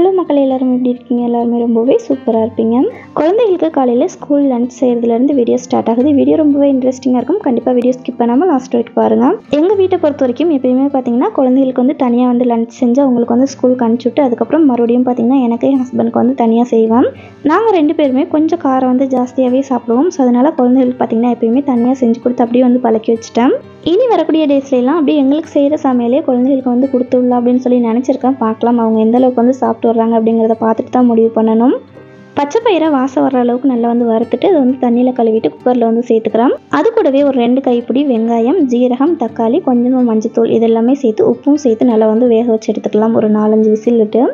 Hello மக்களே, எல்லாரும் எப்படி இருக்கீங்க? எல்லாருமே ரொம்பவே சூப்பராக இருப்பீங்க. குழந்தைகளுக்கு காலையில் ஸ்கூல் லஞ்ச் செய்கிறதுலேருந்து வீடியோ ஸ்டார்ட் ஆகுது. வீடியோ ரொம்பவே இன்ட்ரெஸ்டிங்காக இருக்கும். கண்டிப்பாக வீடியோ ஸ்கிப் பண்ணாமல் லாஸ்ட் வரைக்கும் பாருங்கள். எங்கள் வீட்டை பொறுத்த வரைக்கும் எப்பயுமே பார்த்தீங்கன்னா குழந்தைகளுக்கு வந்து தனியாக வந்து லஞ்ச் செஞ்சு அவங்களுக்கு வந்து ஸ்கூலுக்கு அனுப்பிச்சுட்டு அதுக்கப்புறம் மறுபடியும் பார்த்தீங்கன்னா எனக்கு என் ஹஸ்பண்டுக்கு வந்து தனியாக செய்வேன். நாங்கள் 2 பேருமே கொஞ்சம் காரம் வந்து ஜாஸ்தியாகவே சாப்பிடுவோம். ஸோ அதனால் குழந்தைகளுக்கு பார்த்தீங்கன்னா எப்பயுமே தனியாக செஞ்சு கொடுத்து அப்படியே வந்து பழக்கி வச்சுட்டேன். இனி வரக்கூடிய டேஸ்லாம் அப்படியே எங்களுக்கு செய்கிற சமையலே குழந்தைகளுக்கு வந்து கொடுத்துடலாம் அப்படின்னு சொல்லி நினச்சிருக்கேன். பார்க்கலாம் அவங்க எந்த அளவுக்கு வந்து சாப்பிட்டு வர்றாங்க அப்படிங்கிறத பார்த்துட்டு தான் முடிவு பண்ணணும். பச்சை பயிரை வாசம் வர்ற அளவுக்கு நல்லா வந்து வறுத்துட்டு அதை வந்து தண்ணியில் கழுவிட்டு குக்கரில் வந்து சேர்த்துக்கிறோம். அது கூடவே ஒரு 2 கைப்பிடி வெங்காயம், ஜீரகம், தக்காளி, கொஞ்சமாக மஞ்சத்தூள் இதெல்லாமே சேர்த்து உப்பும் சேர்த்து நல்லா வந்து வேக வச்சு எடுத்துக்கலாம். ஒரு 4-5 விசில் விட்டு.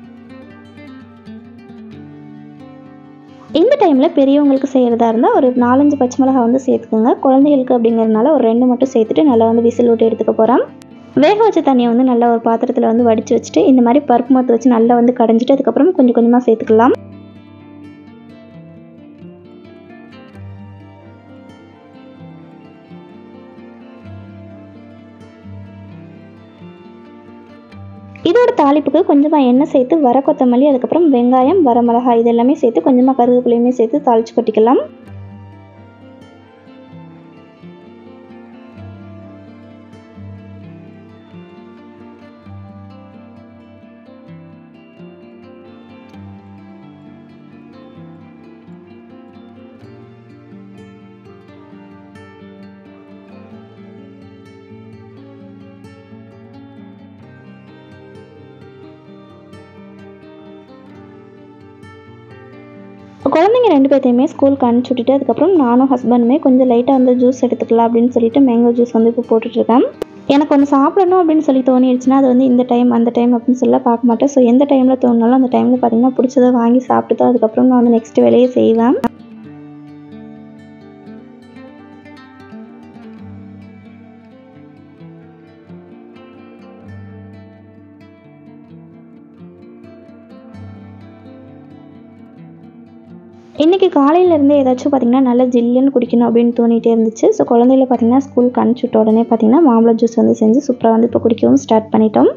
இந்த டைமில் பெரியவங்களுக்கு செய்கிறதா இருந்தால் ஒரு 4-5 பச்சை மிளகாய் வந்து சேர்த்துக்கோங்க. குழந்தைகளுக்கு அப்படிங்கிறதுனால ஒரு 2 மட்டும் சேர்த்துட்டு நல்லா வந்து விசில் விட்டு எடுத்துக்க போகிறோம். வேக வச்ச தண்ணியை வந்து நல்லா ஒரு பாத்திரத்தில் வந்து வடித்து வச்சுட்டு இந்த மாதிரி பருப்பு மத்து வச்சு நல்லா வந்து கடைஞ்சிட்டு அதுக்கப்புறம் கொஞ்சம் கொஞ்சமாக சேர்த்துக்கலாம். இதோட தாளிப்புக்கு கொஞ்சமாக எண்ணெய் சேர்த்து வர கொத்தமல்லி, அதுக்கப்புறம் வெங்காயம், வரமிளகாய் இதெல்லாமே சேர்த்து கொஞ்சமாக கருவேப்பிலையுமே சேர்த்து தாளித்து கொட்டிக்கலாம். குழந்தைங்க 2 பேர்த்தையுமே ஸ்கூலுக்கு அனுப்பிச்சி விட்டுட்டு அதுக்கப்புறம் நானும் ஹஸ்பண்டுமே கொஞ்சம் லைட்டாக வந்து ஜூஸ் எடுத்துக்கலாம் அப்படின்னு சொல்லிட்டு மேங்கோ ஜூஸ் வந்து இப்போ போட்டுட்ருக்கேன். எனக்கு ஒன்று சாப்பிடணும் அப்படின்னு சொல்லி தோணிடுச்சுன்னா அது வந்து இந்த டைம் அந்த டைம் அப்படின்னு சொல்ல பார்க்க மாட்டேன். ஸோ எந்த டைமில் தோணுனாலும் அந்த டைமில் பார்த்தீங்கன்னா பிடிச்சதை வாங்கி சாப்பிட்டு தான் அதுக்கப்புறம் நான் வந்து நெக்ஸ்ட் வேலையை செய்வேன். இன்றைக்கி காலையிலேருந்தே ஏதாச்சும் பார்த்திங்கன்னா நல்லா ஜில்லுன்னு குடிக்கணும் அப்படின்னு தோணிகிட்டே இருந்துச்சு. ஸோ குழந்தையில பார்த்திங்கன்னா ஸ்கூலுக்கு அனுப்பிச்சுட்ட உடனே பார்த்திங்கன்னா மாம்பழ ஜூஸ் வந்து செஞ்சு சூப்பராக வந்து இப்போ குடிக்கவும் ஸ்டார்ட் பண்ணிட்டோம்.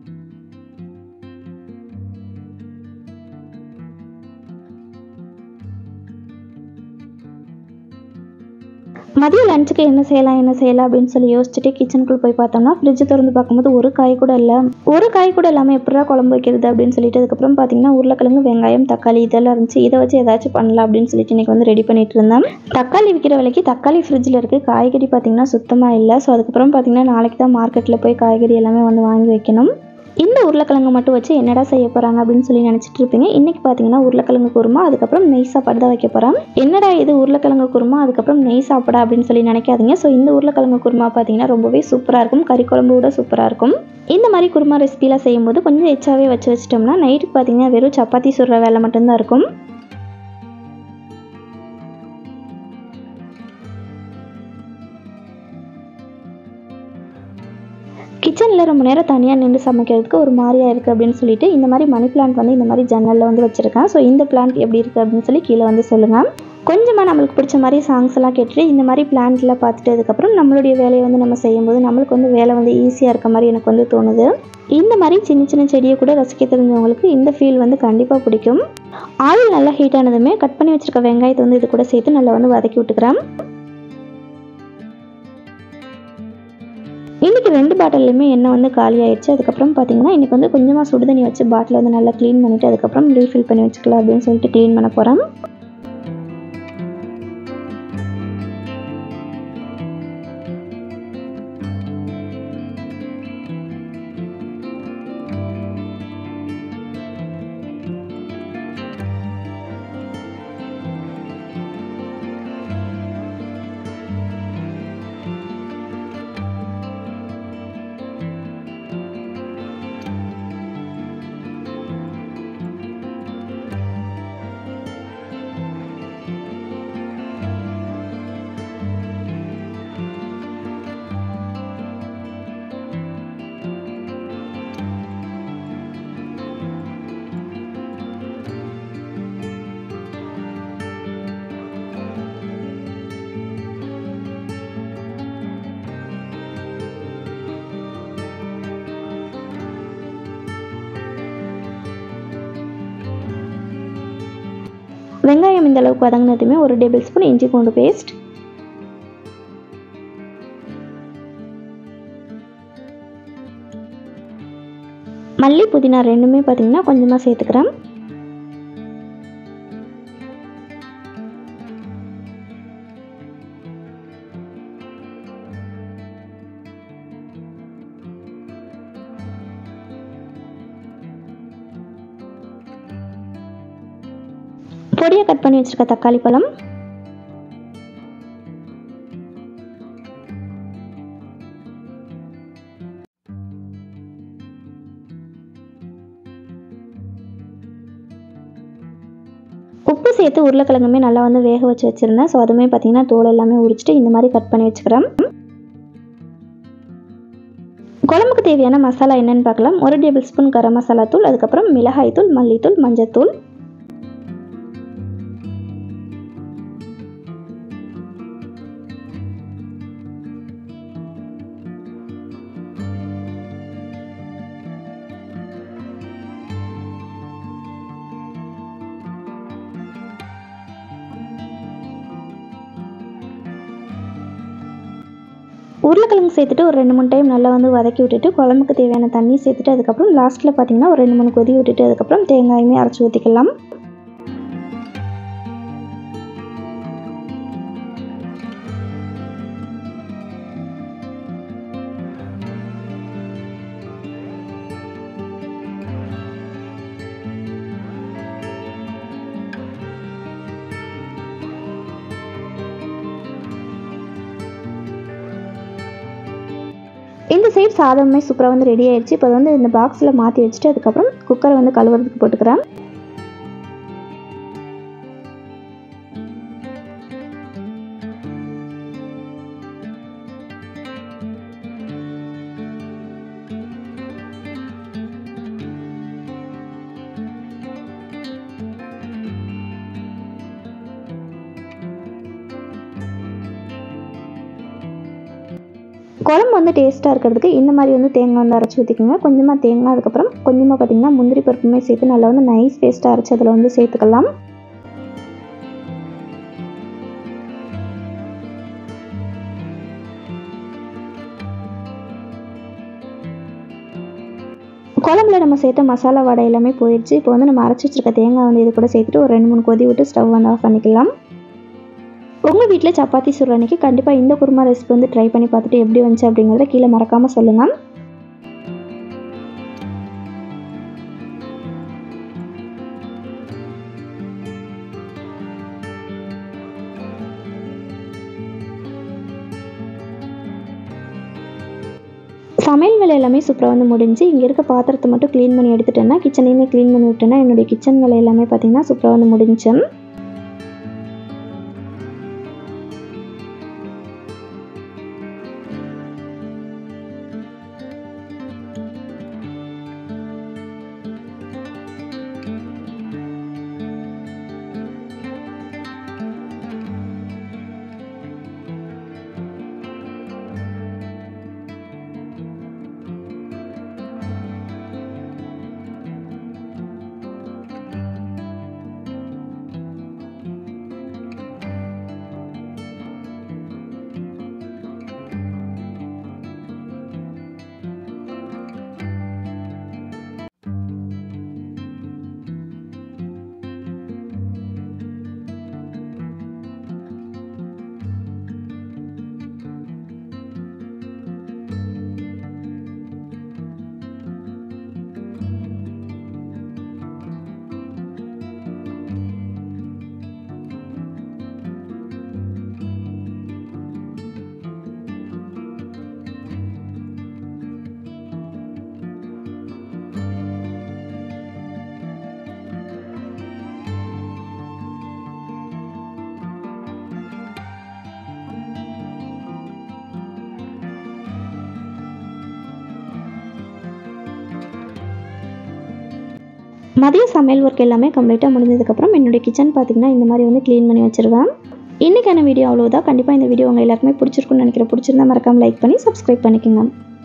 மதிய லஞ்சுக்கு என்ன செய்யலாம் அப்படின்னு சொல்லி யோசிச்சுட்டு கிச்சனுக்குள்ளே போய் பார்த்தோம்னா ஃப்ரிட்ஜ் திறந்து பார்க்கும்போது ஒரு காய் கூட இல்லாமல் எப்படா குழம்பு வைக்கிறது அப்படின்னு சொல்லிட்டு அதுக்கப்புறம் பார்த்தீங்கன்னா உருளைக்கிழங்கு, வெங்காயம், தக்காளி இதெல்லாம் இருந்துச்சு. இதை வச்சு ஏதாச்சும் பண்ணலாம் அப்படின்னு சொல்லிட்டு இன்றைக்கி வந்து ரெடி பண்ணிட்டு இருந்தேன். தக்காளி விற்கிற விலைக்கு தக்காளி ஃப்ரிட்ஜில் இருக்குது, காய்கறி பார்த்திங்கன்னா சுத்தமாக இல்லை. ஸோ அதுக்கப்புறம் பார்த்திங்கன்னா நாளைக்கு தான் மார்க்கெட்டில் போய் காய்கறி எல்லாமே வந்து வாங்கி வைக்கணும். இந்த உருளைக்கிழங்கு மட்டும் வச்சு என்னடா செய்ய போகிறாங்க அப்படின்னு சொல்லி நினச்சிட்டு இருப்பீங்க. இன்றைக்கி பார்த்தீங்கன்னா உருளைக்கிழங்கு குருமா, அதுக்கப்புறம் நெய் சாப்பாடு தான் வைக்க போகிறேன். என்னடா இது உருளைக்கிழங்கு குருமா அதுக்கப்புறம் நெய் சாப்பாடா அப்படின்னு சொல்லி நினைக்காதீங்க. ஸோ இந்த உருளைக்கிழங்கு குருமா பார்த்தீங்கன்னா ரொம்பவே சூப்பராக இருக்கும். கறி குழம்பு கூட சூப்பராக இருக்கும். இந்த மாதிரி குருமா ரெசிபிலாம் செய்யும்போது கொஞ்சம் எச்சாவே வச்சிட்டோம்னா நைட்டுக்கு பார்த்தீங்கன்னா வெறும் சப்பாத்தி சுடுற வேலை மட்டும்தான் இருக்கும். கிச்சனில் ரொம்ப நேரம் தனியாக நின்று சமைக்கிறதுக்கு ஒரு மாதிரியாக இருக்குது அப்படின்னு சொல்லிட்டு இந்த மாதிரி மணி பிளான்ட் வந்து இந்த மாதிரி ஜன்னலில் வந்து வச்சுருக்கேன். ஸோ இந்த பிளான்ட் எப்படி இருக்குது அப்படின்னு சொல்லி கீழே வந்து சொல்லுங்கள். கொஞ்சமாக நம்மளுக்கு பிடிச்ச மாதிரி சாங்ஸ் எல்லாம் கேட்டுட்டு இந்த மாதிரி பிளான்ட்லாம் பார்த்துட்டு அதுக்கப்புறம் நம்மளுடைய வேலையை வந்து நம்ம செய்யும்போது நம்மளுக்கு வந்து வேலை வந்து ஈஸியாக இருக்க மாதிரி எனக்கு வந்து தோணுது. இந்த மாதிரி சின்ன சின்ன செடியை கூட ரசிக்க தெரிஞ்சவங்களுக்கு இந்த ஃபீல் வந்து கண்டிப்பாக பிடிக்கும். ஆயில் நல்லா ஹீட் ஆனதுமே கட் பண்ணி வச்சுருக்க வெங்காயத்தை வந்து இது கூட சேர்த்து நல்லா வந்து வதக்கி விட்டுக்கிறேன். இன்றைக்கி 2 பாட்டில்லையுமே எண்ணெய் வந்து காலி ஆயிடுச்சு. அதுக்கப்புறம் பார்த்திங்கன்னா இன்றைக்கி வந்து கொஞ்சமாக சுடுதண்ணி வச்சு பாட்டில் வந்து நல்லா க்ளீன் பண்ணிவிட்டு அதுக்கப்புறம் ரீஃபில் பண்ணி வச்சுக்கலாம் அப்படின்னு சொல்லிட்டு க்ளீன் பண்ண போகிறேன். வெங்காயம் இந்த அளவுக்கு வதங்கினதுமே 1 டேபிள் ஸ்பூன் இஞ்சி பூண்டு பேஸ்ட், மல்லி புதினா ரெண்டுமே பார்த்திங்கன்னா கொஞ்சமாக சேர்த்துக்கிறேன். பொடியாக கட் பண்ணி வச்சுருக்க தக்காளி பழம், உப்பு சேர்த்து உருளைக்கிழங்குமே நல்லா வந்து வேக வச்சுருந்தேன். ஸோ அதுவுமே பார்த்திங்கன்னா தோல் எல்லாமே உரிச்சிட்டு இந்த மாதிரி கட் பண்ணி வச்சுக்கிறேன். குழம்புக்கு தேவையான மசாலா என்னென்னு பார்க்கலாம். 1 டேபிள் ஸ்பூன் கரம் மசாலா தூள், அதுக்கப்புறம் மிளகாய் தூள், மல்லித்தூள், மஞ்சத்தூள், உருளைக்கிழங்கு சேர்த்துட்டு ஒரு 2-3 டைம் நல்லா வந்து வதக்கி விட்டுட்டு குழம்புக்கு தேவையான தண்ணி சேர்த்துட்டு அதுக்கப்புறம் லாஸ்ட்டில் பார்த்திங்கன்னா ஒரு 2-3 கொதி விட்டுட்டு அதுக்கப்புறம் தேங்காயுமே அரைச்சி ஊற்றிக்கலாம். இந்த சைடு சாதமே சூப்பராக வந்து ரெடி ஆயிடுச்சு. இப்போ வந்து இந்த பாக்ஸில் மாற்றி வச்சுட்டு அதுக்கப்புறம் குக்கரை வந்து கழுவுறதுக்கு போட்டுக்கிறேன். குழம்பு வந்து டேஸ்ட்டாக இருக்கிறதுக்கு இந்த மாதிரி வந்து தேங்காய் வந்து அரைச்சி ஊற்றிக்கோங்க. கொஞ்சமாக தேங்காய், அதுக்கப்புறம் கொஞ்சமாக பார்த்திங்கன்னா முந்திரி பருப்புமே சேர்த்து நல்லா வந்து நைஸ் பேஸ்ட்டாக அரைச்சி அதில் வந்து சேர்த்துக்கலாம். குழம்புல நம்ம சேர்த்த மசாலா வடை எல்லாமே போயிடுச்சு. இப்போ வந்து நம்ம அரைச்சி வச்சிருக்க தேங்காய் வந்து இது கூட சேர்த்துட்டு ஒரு 2-3 கொதி விட்டு ஸ்டவ் வந்து ஆஃப் பண்ணிக்கலாம். உங்கள் வீட்டில் சப்பாத்தி சுடுற அன்றைக்கி கண்டிப்பாக இந்த குருமா ரெசிபி வந்து ட்ரை பண்ணி பார்த்துட்டு எப்படி வந்துச்சு அப்படிங்கிறத கீழே மறக்காமல் சொல்லுங்கள். சமையல் வேலை எல்லாமே சூப்பராக வந்து முடிஞ்சு இங்கே இருக்க பாத்திரத்தை மட்டும் க்ளீன் பண்ணி எடுத்துட்டேன்னா கிச்சனையுமே க்ளீன் பண்ணி விட்டேன்னா என்னுடைய கிச்சன் வேலை எல்லாமே பார்த்திங்கன்னா சூப்பராக வந்து முடிஞ்சு. மதிய சமையல் ஒர்க் எல்லாமே கம்ப்ளீட்டாக முடிஞ்சதுக்கப்புறம் என்னுடைய கிச்சன் பார்த்திங்கன்னா இந்த மாதிரி வந்து க்ளீன் பண்ணி வச்சுருவேன். இன்றைக்கான வீடியோ அவ்வளோதான். கண்டிப்பாக இந்த வீடியோ உங்கள் எல்லாருக்குமே பிடிச்சிருக்குன்னு நினைக்கிறேன். பிடிச்சிருந்தா மறக்காமல் லைக் பண்ணி சப்ஸ்கிரைப் பண்ணிக்கோங்க.